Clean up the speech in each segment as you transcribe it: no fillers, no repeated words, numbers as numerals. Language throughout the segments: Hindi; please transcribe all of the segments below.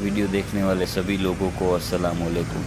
वीडियो देखने वाले सभी लोगों को अस्सलाम वालेकुम।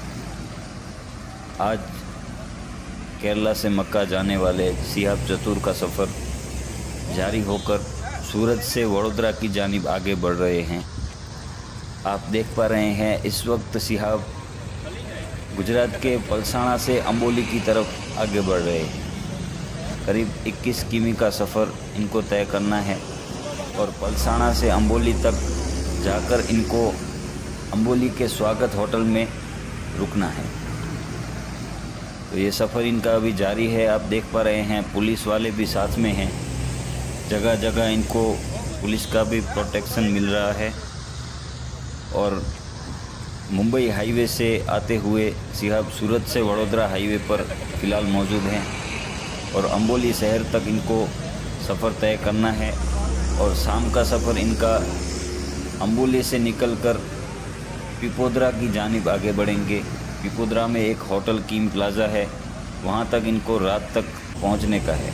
आज केरला से मक्का जाने वाले सिहाब चतुर का सफ़र जारी होकर सूरत से वडोदरा की जानिब आगे बढ़ रहे हैं। आप देख पा रहे हैं इस वक्त सिहाब गुजरात के पलसाणा से अंबोली की तरफ आगे बढ़ रहे हैं। करीब 21 किमी का सफ़र इनको तय करना है और पलसाणा से अंबोली तक जाकर इनको अंबोली के स्वागत होटल में रुकना है। तो ये सफ़र इनका अभी जारी है। आप देख पा रहे हैं पुलिस वाले भी साथ में हैं। जगह जगह इनको पुलिस का भी प्रोटेक्शन मिल रहा है और मुंबई हाईवे से आते हुए सिहाब सूरत से वडोदरा हाईवे पर फ़िलहाल मौजूद हैं और अंबोली शहर तक इनको सफ़र तय करना है। और शाम का सफ़र इनका अंबोली से निकलकर पिपोदरा की जानिब आगे बढ़ेंगे। पिपोदरा में एक होटल कीम प्लाज़ा है, वहाँ तक इनको रात तक पहुँचने का है।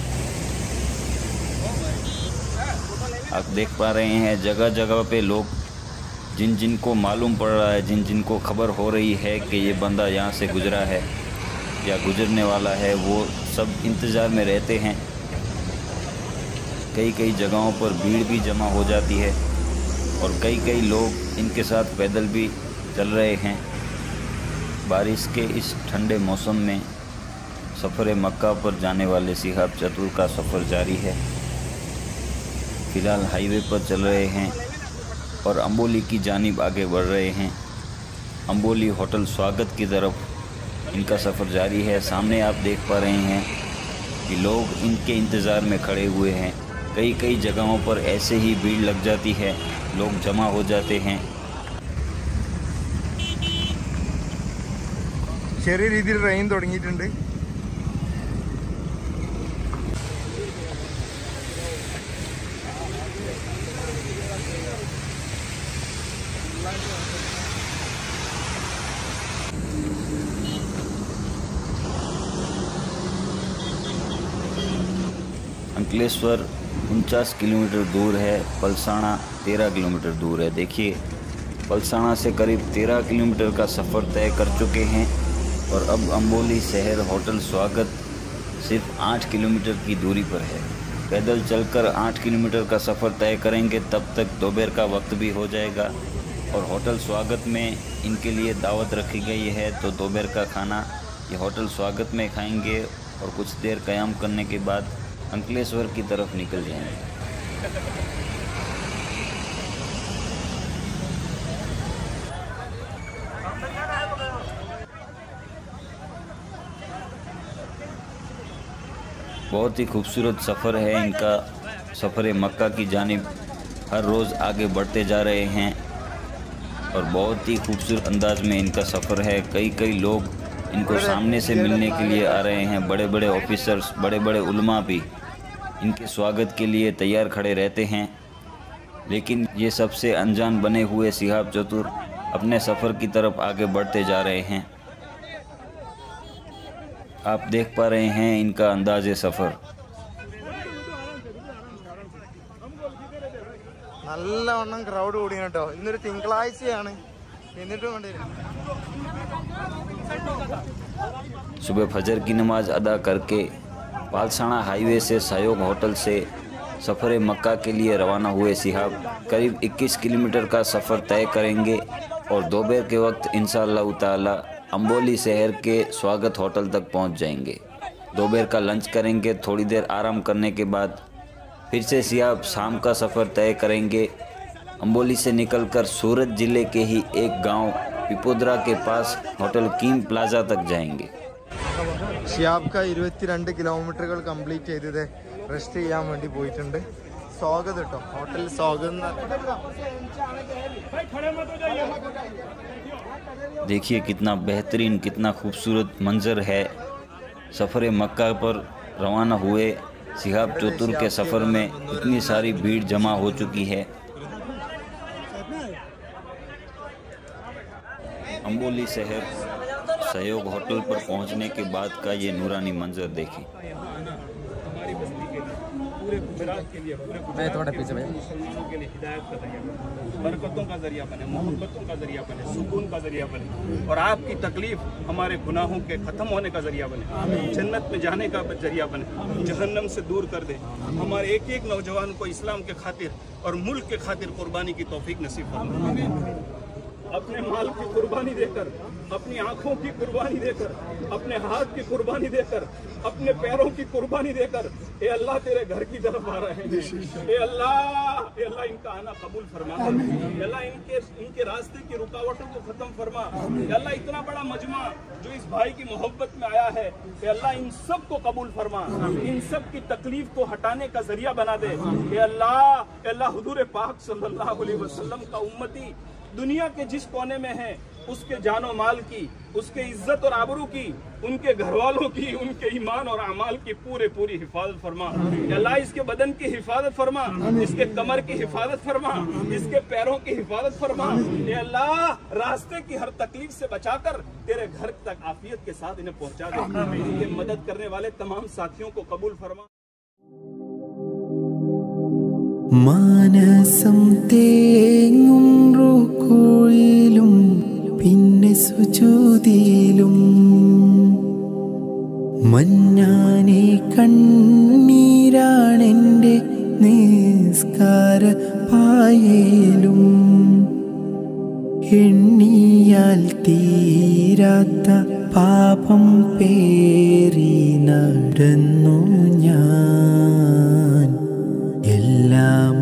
आप देख पा रहे हैं जगह जगह पे लोग जिन को मालूम पड़ रहा है, जिन को खबर हो रही है कि ये बंदा यहाँ से गुजरा है या गुजरने वाला है, वो सब इंतज़ार में रहते हैं। कई जगहों पर भीड़ भी जमा हो जाती है और कई लोग इनके साथ पैदल भी चल रहे हैं। बारिश के इस ठंडे मौसम में सफ़र मक्का पर जाने वाले सिहाब चतुर का सफ़र जारी है। फ़िलहाल हाईवे पर चल रहे हैं और अंबोली की जानिब आगे बढ़ रहे हैं। अंबोली होटल स्वागत की तरफ इनका सफ़र जारी है। सामने आप देख पा रहे हैं कि लोग इनके इंतज़ार में खड़े हुए हैं। कई जगहों पर ऐसे ही भीड़ लग जाती है, लोग जमा हो जाते हैं। ചെറിയ രീതിയിൽ റെയിൻ തുടങ്ങിയിട്ടുണ്ട്। अंकलेश्वर 49 किलोमीटर दूर है, पलसाणा 13 किलोमीटर दूर है। देखिए पलसाणा से करीब 13 किलोमीटर का सफ़र तय कर चुके हैं और अब अंबोली शहर होटल स्वागत सिर्फ 8 किलोमीटर की दूरी पर है। पैदल चलकर 8 किलोमीटर का सफ़र तय करेंगे तब तक दोपहर का वक्त भी हो जाएगा और होटल स्वागत में इनके लिए दावत रखी गई है। तो दोपहर का खाना ये होटल स्वागत में खाएंगे और कुछ देर क़याम करने के बाद अंकलेश्वर की तरफ निकल जाएंगे। बहुत ही खूबसूरत सफ़र है इनका। सफ़र मक्का की जानिब हर रोज़ आगे बढ़ते जा रहे हैं और बहुत ही खूबसूरत अंदाज में इनका सफ़र है। कई लोग इनको सामने से मिलने के लिए आ रहे हैं। बड़े बड़े ऑफिसर्स, बड़े बड़े उलमा भी इनके स्वागत के लिए तैयार खड़े रहते हैं। लेकिन ये सबसे अनजान बने हुए सिहाब चतुर अपने सफ़र की तरफ आगे बढ़ते जा रहे हैं। आप देख पा रहे हैं इनका अंदाज़े सफ़र। നല്ലവണ്ണം ക്രൗഡ് കൂടിയാണ് കേട്ടോ। ഇന്നൊരു തിങ്കളാഴ്ചയാണ്, എന്നിട്ടും കണ്ടില്ല। सुबह फजर की नमाज अदा करके पालसाणा हाईवे से सहयोग होटल से सफ़र मक्का के लिए रवाना हुए सिहाब करीब 21 किलोमीटर का सफ़र तय करेंगे और दोपहर के वक्त इंशाअल्लाह ताला अंबोली शहर के स्वागत होटल तक पहुंच जाएंगे। दोपहर का लंच करेंगे, थोड़ी देर आराम करने के बाद फिर से सिहाब शाम का सफ़र तय करेंगे। अंबोली से निकलकर सूरत ज़िले के ही एक गांव पिपोदरा के पास होटल कीम प्लाज़ा तक जाएंगे। ഷിയാബ് का 22 കിലോമീറ്ററുകൾ കംപ്ലീറ്റ് ചെയ്തത് റെസ്റ്റ് ചെയ്യാൻ വേണ്ടി പോയിട്ടുണ്ട്। स्वागत കേട്ടോ, ഹോട്ടൽ स्वागत। देखिए कितना बेहतरीन, कितना खूबसूरत मंजर है। सफ़र मक्का पर रवाना हुए सिहाब चतुर के सफ़र में इतनी सारी भीड़ जमा हो चुकी है। अंबोली शहर सहयोग होटल पर पहुंचने के बाद का ये नूरानी मंजर देखें। पूरे गुजरात के लिए, पूरे गुजरात के मुसलमानों के लिए हिदायत का जरिया बने, बरकतों का जरिया बने, मोहब्बतों का जरिया बने, सुकून का जरिया बने, और आपकी तकलीफ हमारे गुनाहों के ख़त्म होने का जरिया बने, जन्नत में जाने का जरिया बने, जहन्नम से दूर कर दे। हमारे एक एक नौजवान को इस्लाम के खातिर और मुल्क के खातिर कुर्बानी की तौफीक नसीब फरमाए। अपने माल की कुर्बानी देकर, अपनी आंखों की कुर्बानी देकर, अपने हाथ की कुर्बानी देकर, अपने पैरों की कुर्बानी देकर ए अल्लाह तेरे घर की तरफ आ रहे हैं। ए अल्लाह इनका आना कबूल फरमा। ए अल्लाह इनके रास्ते की रुकावटों को खत्म फरमा। ए अल्लाह इतना बड़ा मजमा जो इस भाई की मोहब्बत में आया है, ए अल्लाह इन सब को कबूल फरमा, इन सब की तकलीफ को हटाने का जरिया बना दे। ए अल्लाह हुजूर पाक सल्लल्लाहु अलैहि वसल्लम का उम्मती दुनिया के जिस कोने में है, उसके जानो माल की, उसके इज्जत और आबरू की, उनके घर वालों की, उनके ईमान और अमाल की पूरी हिफाजत फरमा। अल्लाह इसके बदन की हिफाजत फरमा, इसके कमर की हिफाजत फरमा, इसके पैरों की हिफाजत फरमा। अल्लाह रास्ते की हर तकलीफ से बचाकर तेरे घर तक आफियत के साथ इन्हें पहुंचा दे। इनके मदद करने वाले तमाम साथियों को कबूल फरमा। മാനസം തേങ്ങും റുകൂയിലും പിന്നെ സുജൂദിലും മന്നാനെ കണ്ണീരാണെൻ്റെ നിസ്കാര പായലും എണ്ണിയാൽ തീരാത്ത പാപം പേറി നടന്നു ഞാൻ എല്ലാം